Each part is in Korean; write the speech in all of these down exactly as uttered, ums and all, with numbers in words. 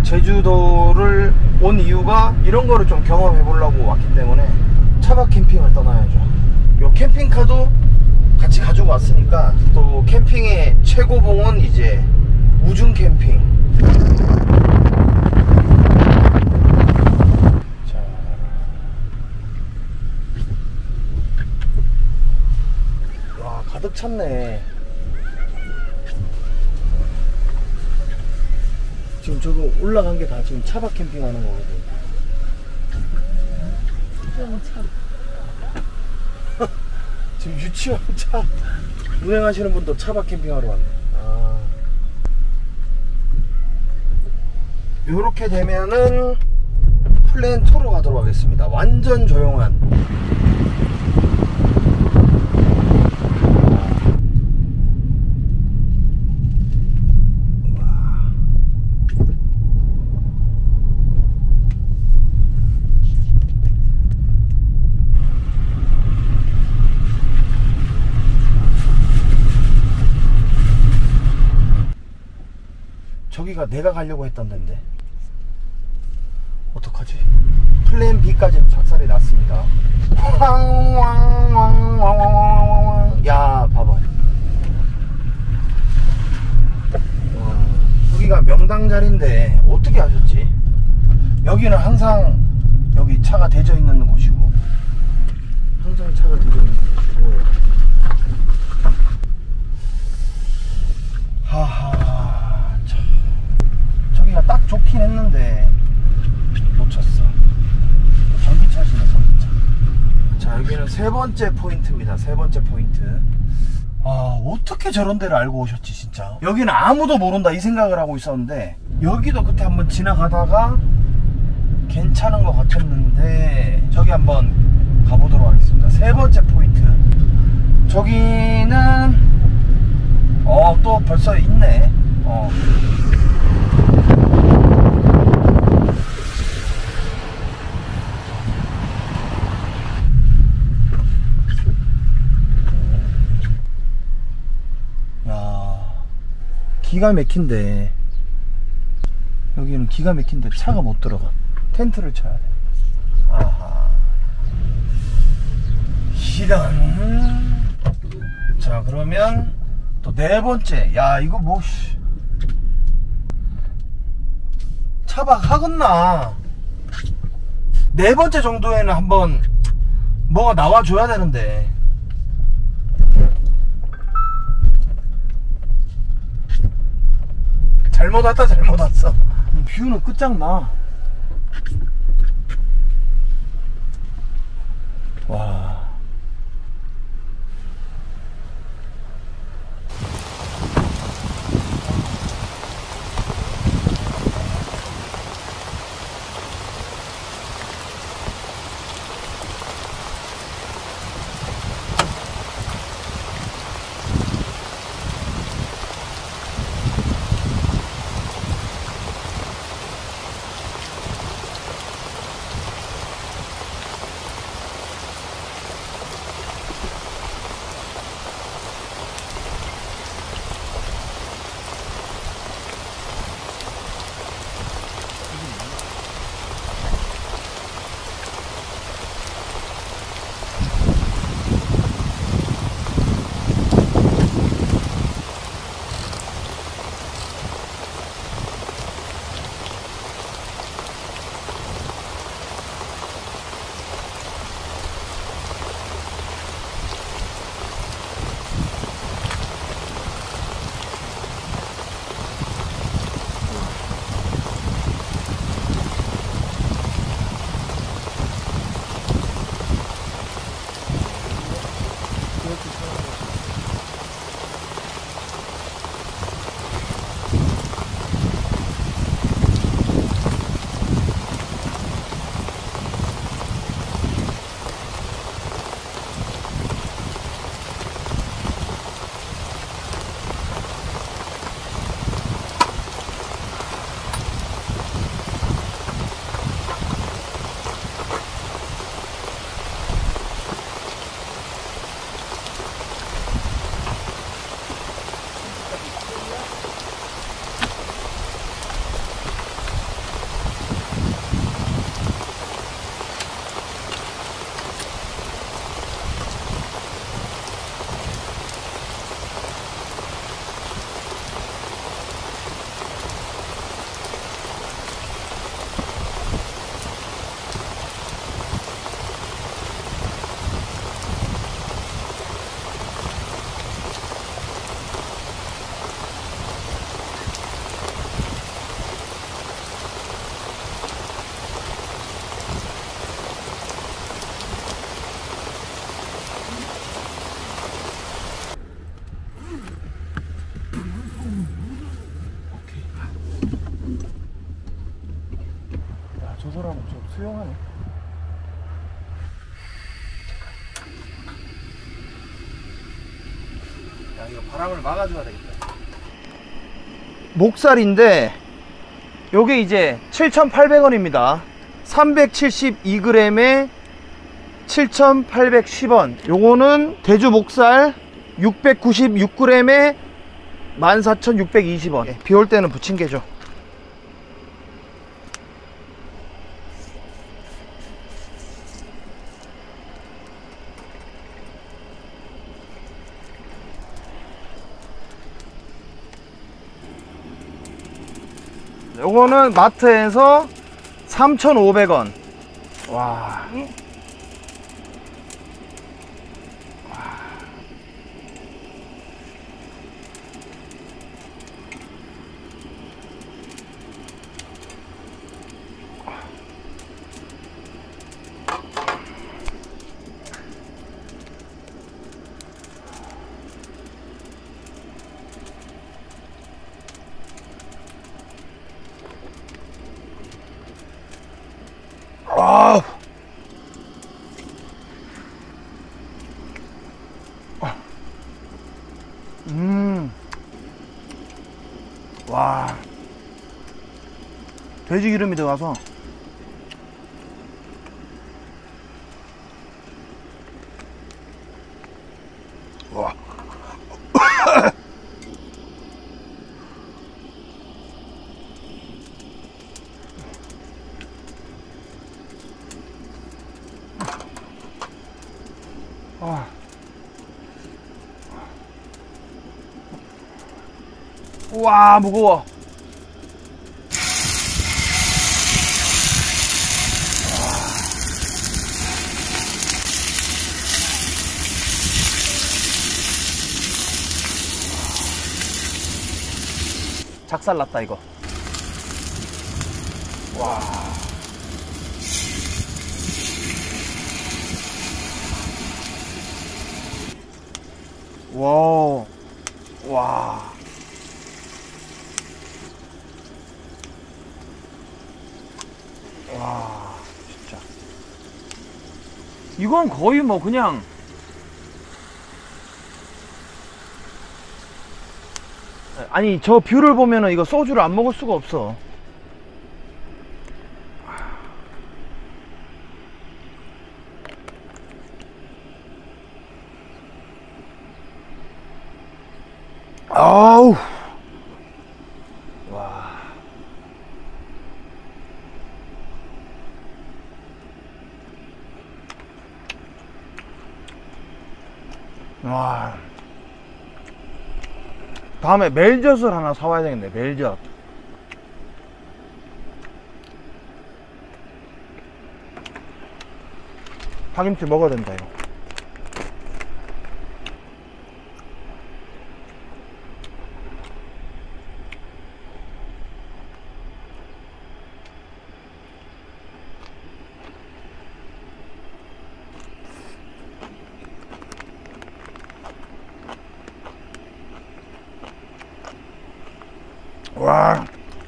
제주도를 온 이유가 이런 거를 좀 경험해 보려고 왔기 때문에 차박 캠핑을 떠나야죠. 요 캠핑카도 같이 가지고 왔으니까 또 캠핑의 최고봉은 이제 우중 캠핑. 자, 와 가득 찼네. 지금 저거 올라간 게 다 지금 차박 캠핑 하는 거거든. 수영차. 지금 유치원 차 운행하시는 분도 차박 캠핑하러 왔네. 아. 요렇게 되면은 플랜 투로 가도록 하겠습니다. 완전 조용한. 저기가 내가 가려고 했던 데인데 어떡하지? 플랜 B까지 작살이 났습니다. 야 봐봐. 와, 여기가 명당 자리인데 어떻게 하셨지? 여기는 항상 여기 차가 대져 있는 곳이고 항상 차가 대져 있는 곳이고. 하하. 저기가 딱 좋긴 했는데 놓쳤어. 전기차시네, 전기차. 자, 여기는 세 번째 포인트입니다. 세 번째 포인트. 아, 어떻게 저런 데를 알고 오셨지 진짜. 여기는 아무도 모른다 이 생각을 하고 있었는데 여기도 그때 한번 지나가다가 괜찮은 것 같았는데 저기 한번 가보도록 하겠습니다. 세 번째 포인트. 저기는 어, 또 벌써 있네. 어. 기가 막힌데 여기는 기가 막힌데 차가 못 들어가. 텐트를 쳐야 돼. 아하. 이런. 자, 그러면 또 네 번째. 야, 이거 뭐 차박 하겠나. 네 번째 정도에는 한번 뭐가 나와줘야 되는데. 잘못 왔다 잘못 왔어. 뷰는 끝장나. 와. 야, 이거 바람을 막아줘야 되겠다. 목살인데 요게 이제 칠천팔백 원입니다 삼백칠십이 그램에 칠천팔백십 원. 요거는 대주 목살 육백구십육 그램에 만 사천육백이십 원. 비 올 때는 부침개죠. 요거는 마트에서 삼천오백 원. 와. 아우. 음. 와. 돼지 기름이 들어가서. 와. 아. 우와, 무거워. 작살났다 이거. 와. 와우. 와. 와, 진짜. 이건 거의 뭐 그냥 아니 저 뷰를 보면은 이거 소주를 안 먹을 수가 없어. 아우. 와. 와. 다음에 멜젓을 하나 사와야 되겠네. 멜젓. 파김치 먹어야 된다 이거. 와.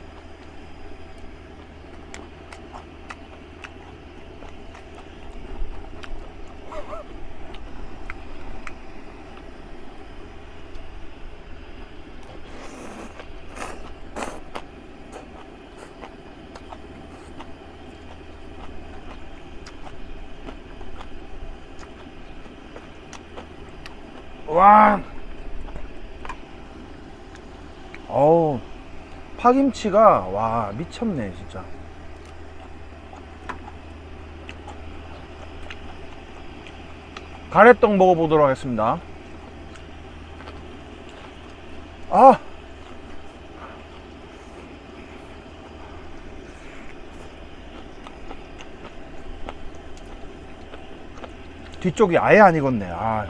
와. 어우. 파김치가 와 미쳤네 진짜. 가래떡 먹어보도록 하겠습니다. 아 뒤쪽이 아예 안 익었네. 아.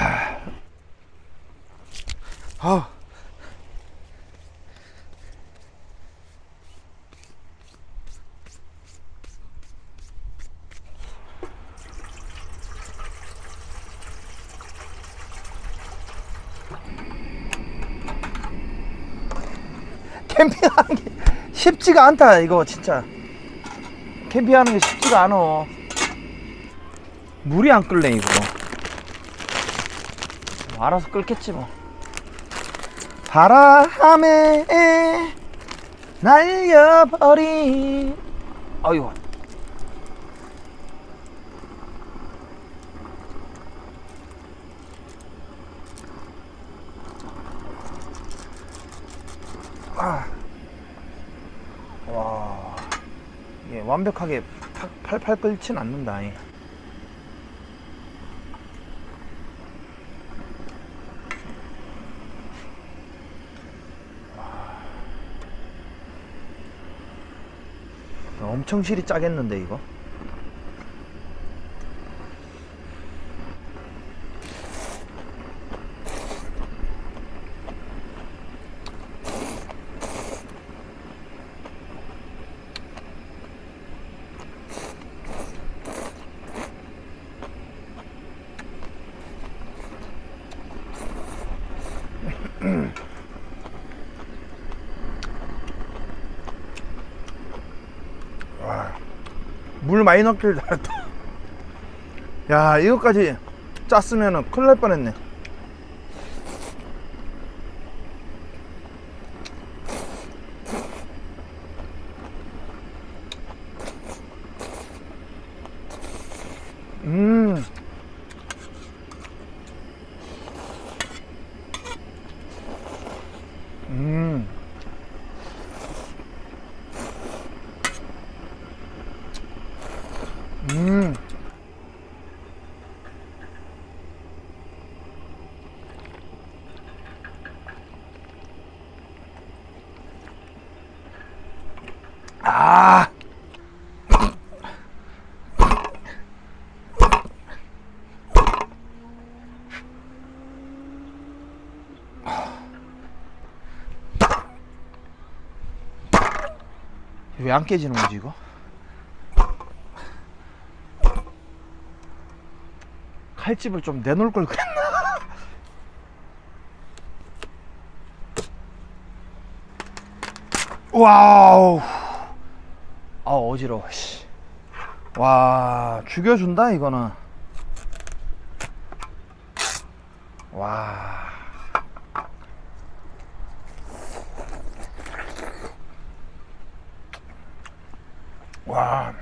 아. 캠핑하는 게 쉽지가 않다 이거 진짜. 캠핑하는 게 쉽지가 않어. 물이 안 끓네 이거. 뭐 알아서 끓겠지 뭐. 바람에 날려버린. 아이고. 아. 와, 예, 완벽하게 팔팔 끓진 않는다. 예. 엄청 실이 짜겠는데 이거. 물 많이 넣길 잘했다. 야, 이거까지 짰으면 큰일 날 뻔했네. 음. 음. 음. 아. 왜 안 깨지는 거지 이거? 칼집을 좀 내놓을 걸 그랬나? 와우. 아, 어지러워. 씨. 와, 죽여준다 이거는. 와. 와.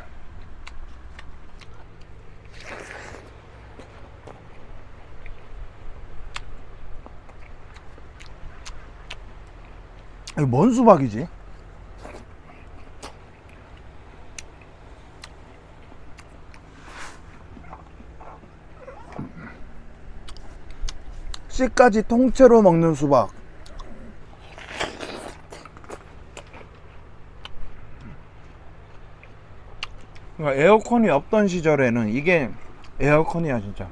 이거 뭔 수박이지? 씨까지 통째로 먹는 수박. 그러니까 에어컨이 없던 시절에는 이게 에어컨이야 진짜.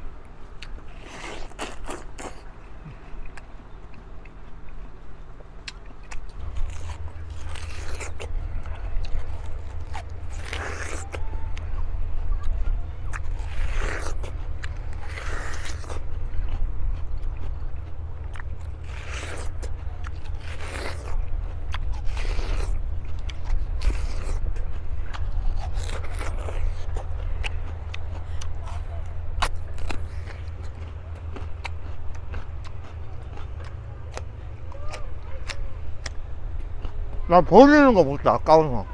나 버리는 거 못해, 아까워서.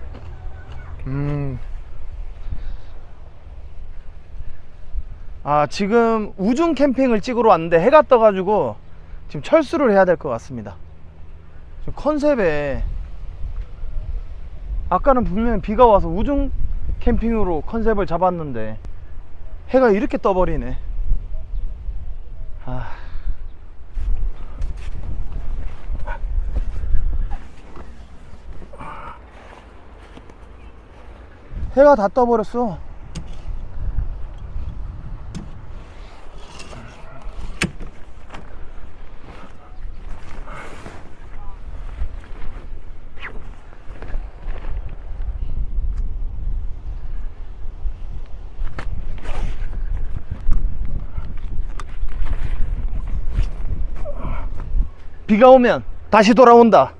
음. 아, 지금 우중 캠핑을 찍으러 왔는데 해가 떠가지고 지금 철수를 해야 될 것 같습니다. 지금 컨셉에 아까는 분명히 비가 와서 우중 캠핑으로 컨셉을 잡았는데 해가 이렇게 떠버리네. 아. 해가 다 떠버렸어. 비가 오면 다시 돌아온다.